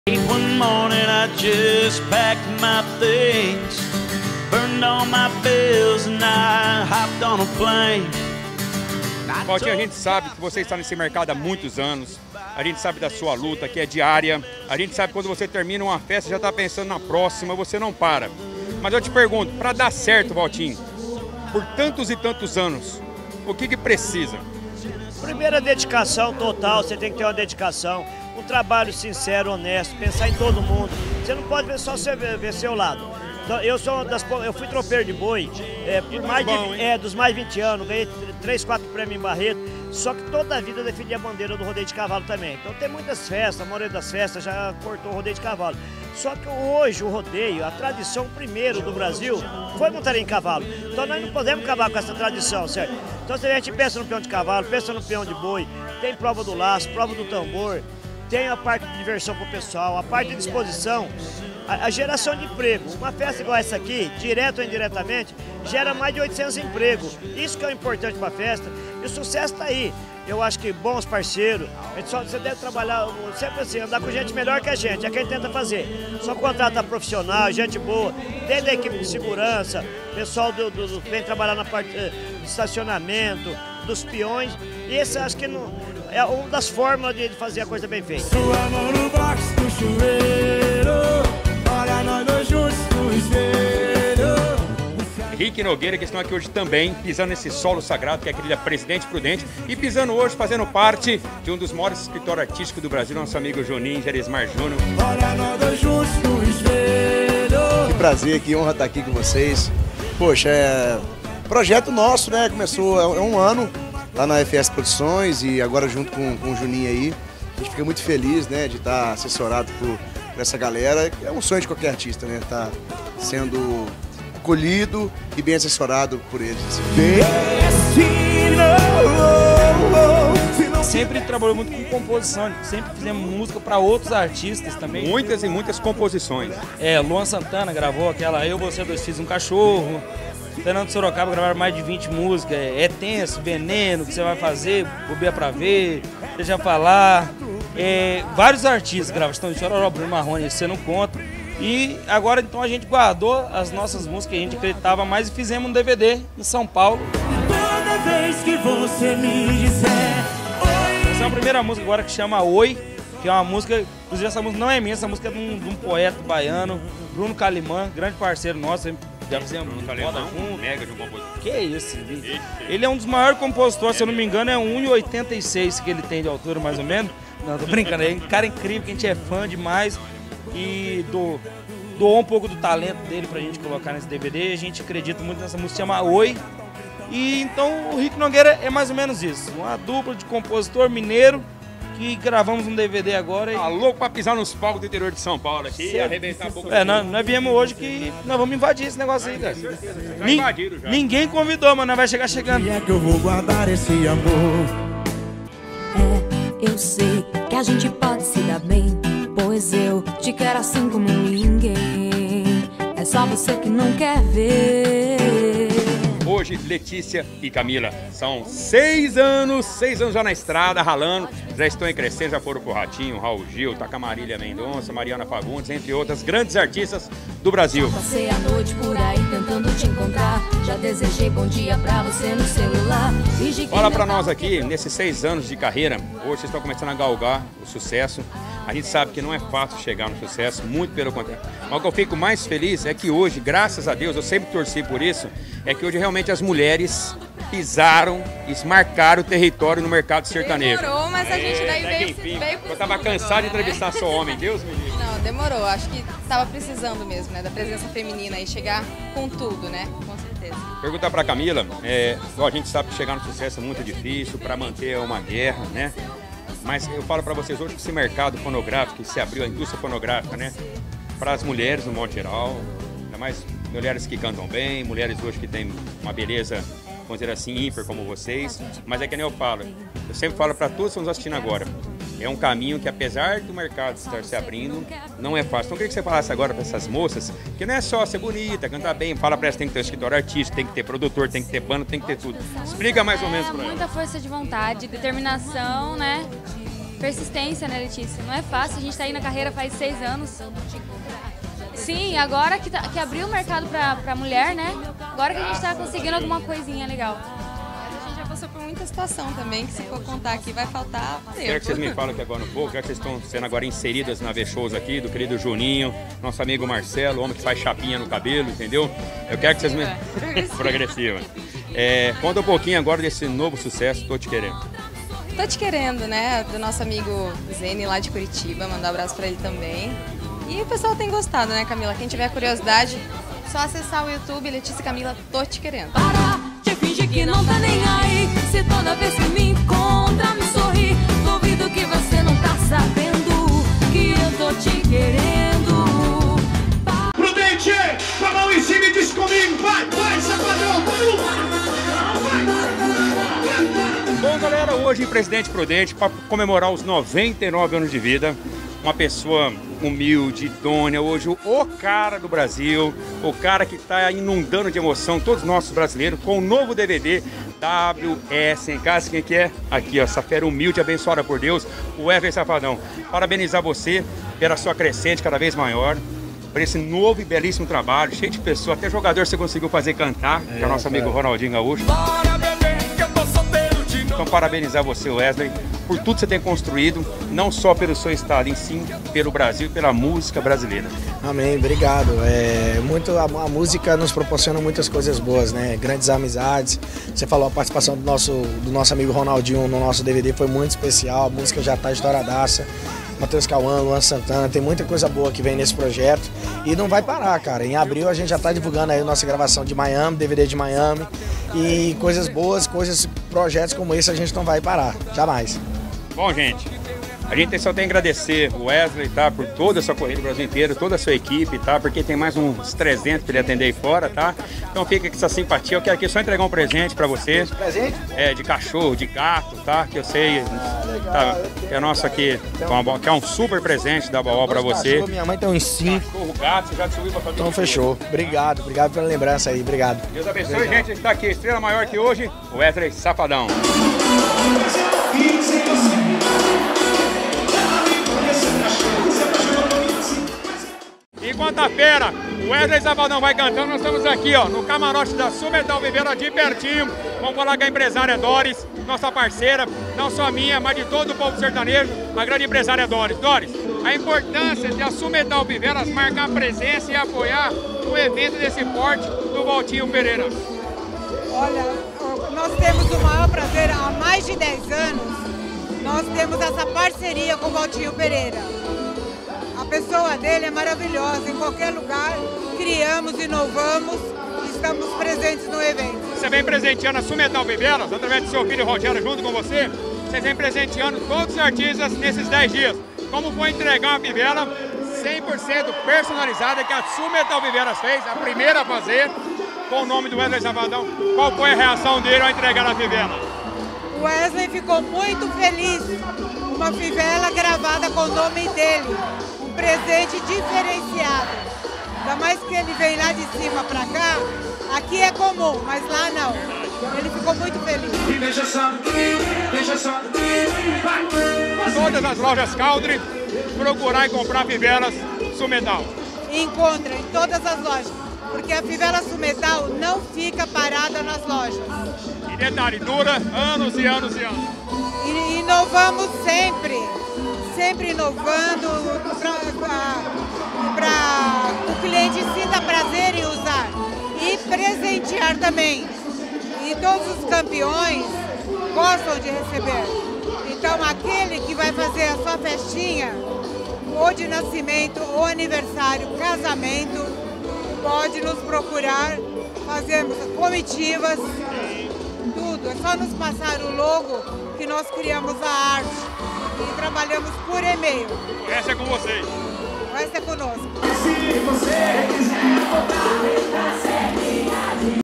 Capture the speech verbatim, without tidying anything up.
One morning I just packed my things, burned all my bills and I hopped on a plane. Valtinho, a gente sabe que você está nesse mercado há muitos anos, a gente sabe da sua luta, que é diária, a gente sabe que quando você termina uma festa, já está pensando na próxima, você não para. Mas eu te pergunto, para dar certo, Valtinho, por tantos e tantos anos, o que que precisa? Primeiro, a dedicação total, você tem que ter uma dedicação, um trabalho sincero, honesto, pensar em todo mundo. Você não pode ver só você ver, ver seu lado. Então, eu sou das, eu fui tropeiro de boi é, por mais de, bom, é, dos mais de vinte anos, ganhei três, quatro prêmios em Barreto, só que toda a vida eu defendi a bandeira do rodeio de cavalo também. Então tem muitas festas, a maioria das festas já cortou o rodeio de cavalo. Só que hoje o rodeio, a tradição primeiro do Brasil, foi montaria em cavalo. Então nós não podemos acabar com essa tradição, certo? Então se a gente pensa no peão de cavalo, pensa no peão de boi, tem prova do laço, prova do tambor, tem a parte de diversão para o pessoal, a parte de disposição, a, a geração de emprego. Uma festa igual essa aqui, direto ou indiretamente, gera mais de oitocentos empregos. Isso que é o importante para a festa e o sucesso está aí. Eu acho que bons parceiros, a gente só, você deve trabalhar sempre assim, andar com gente melhor que a gente, é quem tenta fazer. Só contratar profissional, gente boa, desde a equipe de segurança, pessoal do, do, do, vem trabalhar na parte de estacionamento, dos peões, e esse acho que não, é uma das formas de fazer a coisa bem feita. Sua mão no box do chuveiro, olha nós dois juntos no espelho. Rick Nogueira, que estão aqui hoje também, pisando nesse solo sagrado, que é a querida Presidente Prudente, e pisando hoje, fazendo parte de um dos maiores escritórios artísticos do Brasil, nosso amigo Juninho, Gerismar Júnior. Olha nós dois juntos no espelho. Que prazer, que honra estar aqui com vocês. Poxa, é projeto nosso, né? Começou há um ano lá na F S Produções e agora junto com, com o Juninho aí. A gente fica muito feliz, né, de estar assessorado por, por essa galera. É um sonho de qualquer artista, né? Tá sendo acolhido e bem assessorado por eles. Sempre trabalhou muito com composição, sempre fizemos música para outros artistas também. Muitas e muitas composições. É, Luan Santana gravou aquela Eu, Você, Dois Filhos, Um Cachorro. Fernando Sorocaba gravaram mais de vinte músicas. É Tenso, Veneno, Que Você Vai Fazer, Bobeia Pra Ver, Deixa Falar. É, vários artistas gravaram, estão de Chororó, Bruno Marrone, Você Não Conta. E agora então a gente guardou as nossas músicas que a gente acreditava mais e fizemos um D V D em São Paulo. Toda vez que você me disser oi. Essa é a primeira música agora que chama Oi, que é uma música, inclusive essa música não é minha, essa música é de um, de um poeta baiano, Bruno Calimã, grande parceiro nosso, já fizemos Bruno foda Calimã, junto. mega de um compositor. Que isso, ele, ele é um dos maiores compositores, se eu não me engano é um e oitenta e seis que ele tem de altura mais ou menos. Não, tô brincando, é um cara incrível, que a gente é fã demais. E do, doou um pouco do talento dele pra gente colocar nesse D V D. A gente acredita muito nessa música, chama Oi. E então o Rick Nogueira é mais ou menos isso, uma dupla de compositor mineiro que gravamos um D V D agora. E... Tá louco pra pisar nos palcos do interior de São Paulo aqui e arrebentar um pouco. É, nós, nós viemos hoje que nós vamos invadir esse negócio aí, cara. Já Nin- invadiram já. Ninguém convidou, mas nós vai chegar chegando. E é que eu vou guardar esse amor. É, eu sei que a gente pode se dar bem, pois eu te quero assim como ninguém. É só você que não quer ver. Hoje, Letícia e Camila são seis anos, seis anos já na estrada, ralando, já estão em crescendo, já foram pro Ratinho, Raul Gil, Taca Marília Mendonça, Mariana Fagundes, entre outras grandes artistas do Brasil. Passei a noite por aí tentando te encontrar. Já desejei bom dia pra você no celular. Fingi que Fala não pra nós tava aqui, nesses seis anos de carreira, hoje vocês estão começando a galgar o sucesso. A gente sabe que não é fácil chegar no sucesso, muito pelo contrário. Mas o que eu fico mais feliz é que hoje, graças a Deus, eu sempre torci por isso, é que hoje realmente as mulheres pisaram e marcaram o território no mercado sertanejo. Demorou, mas a gente daí Até que veio, enfim, veio com eu tava tudo cansado agora, de entrevistar né? só homem, Deus me livre. Não, demorou. Acho que tava precisando mesmo, né? Da presença feminina e chegar com tudo, né? Com certeza. Perguntar pra Camila, é, igual a gente sabe que chegar no sucesso é muito difícil, pra manter é uma guerra, né? Mas eu falo pra vocês hoje que esse mercado fonográfico, que se abriu, a indústria fonográfica, né? Para as mulheres, no modo geral, ainda mais mulheres que cantam bem, mulheres hoje que têm uma beleza, vamos dizer assim, ímpar como vocês. Mas é que nem eu falo, eu sempre falo pra todos que estão nos assistindo agora, é um caminho que, apesar do mercado estar se abrindo, não é fácil. Então eu queria que você falasse agora para essas moças que não é só ser bonita, cantar bem, fala para elas que tem que ter um escritório artístico, tem que ter produtor, tem que ter banda, tem que ter tudo. Explica mais ou menos para elas. Muita força de vontade, determinação, né? persistência, né, Letícia? Não é fácil, a gente tá aí na carreira faz seis anos. Sim, agora que, tá, que abriu o mercado pra, pra mulher, né? Agora que a gente tá conseguindo alguma coisinha legal. A gente já passou por muita situação também, que se for contar aqui vai faltar tempo. Quero que vocês me falem aqui agora um pouco, já que vocês estão sendo agora inseridas na V-Shows aqui, do querido Juninho, nosso amigo Marcelo, o homem que faz chapinha no cabelo, entendeu? Eu quero que vocês me... Progressiva. Progressiva. É, conta um pouquinho agora desse novo sucesso, Tô Te Querendo. Tô Te Querendo, né? Do nosso amigo Zene lá de Curitiba, mandar um abraço pra ele também. E o pessoal tem gostado, né, Camila? Quem tiver curiosidade, só acessar o YouTube, Letícia Camila, Tô Te Querendo. Para de fingir que não tá nem aí. Se toda vez que me encontra me sorri, duvido que você não tá sabendo que eu tô te querendo. Prudente, com a mão em cima e diz comigo, vai, vai, safadão, Bom, galera, hoje em Presidente Prudente, para comemorar os noventa e nove anos de vida, uma pessoa humilde, idônea, hoje o cara do Brasil, o cara que está inundando de emoção todos nós brasileiros com o novo D V D W S em casa. Quem que é? Aqui, ó, essa fera humilde, abençoada por Deus, o Wesley Safadão. Parabenizar você pela sua crescente cada vez maior, por esse novo e belíssimo trabalho, cheio de pessoas, até jogador você conseguiu fazer cantar, é, que é o nosso amigo Ronaldinho Gaúcho. Então, parabenizar você, Wesley, por tudo que você tem construído, não só pelo seu estado, em sim, pelo Brasil e pela música brasileira. Amém, obrigado. É, muito, a, a música nos proporciona muitas coisas boas, né? Grandes amizades. Você falou, a participação do nosso, do nosso amigo Ronaldinho no nosso D V D foi muito especial, a música já está estouradaça. Matheus Cauã, Luan Santana, tem muita coisa boa que vem nesse projeto e não vai parar, cara. Em abril a gente já está divulgando aí a nossa gravação de Miami, D V D de Miami, e coisas boas, coisas, projetos como esse a gente não vai parar, jamais. Bom, gente, a gente só tem que agradecer o Wesley, tá, por toda a sua corrida do Brasil inteiro, toda a sua equipe, tá, porque tem mais uns trezentos para ele atender aí fora, tá? Então fica com essa simpatia. Eu quero aqui só entregar um presente para vocês. Presente? É, de cachorro, de gato, tá? Que eu sei, ah, legal, tá, que é nosso aqui, que é um super presente da Baol para você. Cachorro, minha mãe tem uns cinco. Cachorro, gato, você já subiu para fazer. Então fechou. Obrigado, obrigado pela lembrança aí, obrigado. Deus abençoe, obrigado. Gente, a gente tá aqui, estrela maior que hoje, o Wesley Safadão. Enquanto a fera, o Wesley Safadão vai cantando, nós estamos aqui, ó, no camarote da Sumetal Viveira, de pertinho. Vamos falar com a empresária Doris, nossa parceira, não só minha, mas de todo o povo sertanejo, a grande empresária Doris. Doris, a importância de a Sumetal Viveiras marcar presença e apoiar um evento desse porte do Valtinho Pereira. Olha, nós temos o maior prazer, há mais de dez anos, nós temos essa parceria com o Valtinho Pereira. A pessoa dele é maravilhosa, em qualquer lugar, criamos, inovamos, estamos presentes no evento. Você vem presenteando a Sumetal Viveiras, através do seu filho Rogério junto com você, vocês vem presenteando todos os artistas nesses dez dias. Como foi entregar uma fivela cem por cento personalizada que a Sumetal Viveiras fez, a primeira a fazer, com o nome do Wesley Safadão. Qual foi a reação dele ao entregar a fivela? O Wesley ficou muito feliz, uma fivela gravada com o nome dele. Presente diferenciado, ainda mais que ele veio lá de cima pra cá, aqui é comum, mas lá não, ele ficou muito feliz. Todas as lojas Caldre, procurar e comprar fivelas Sumetal. Encontra em todas as lojas, porque a fivela Sumetal não fica parada nas lojas. E detalhe, dura anos e anos e anos. E inovamos sempre. Sempre inovando para o cliente sinta prazer em usar e presentear também. E todos os campeões gostam de receber. Então aquele que vai fazer a sua festinha, ou de nascimento, ou aniversário, casamento, pode nos procurar, fazemos comitivas, tudo. É só nos passar o logo que nós criamos a arte. E trabalhamos por e-mail. O resto é com vocês. O resto é conosco. Se você quiser voltar,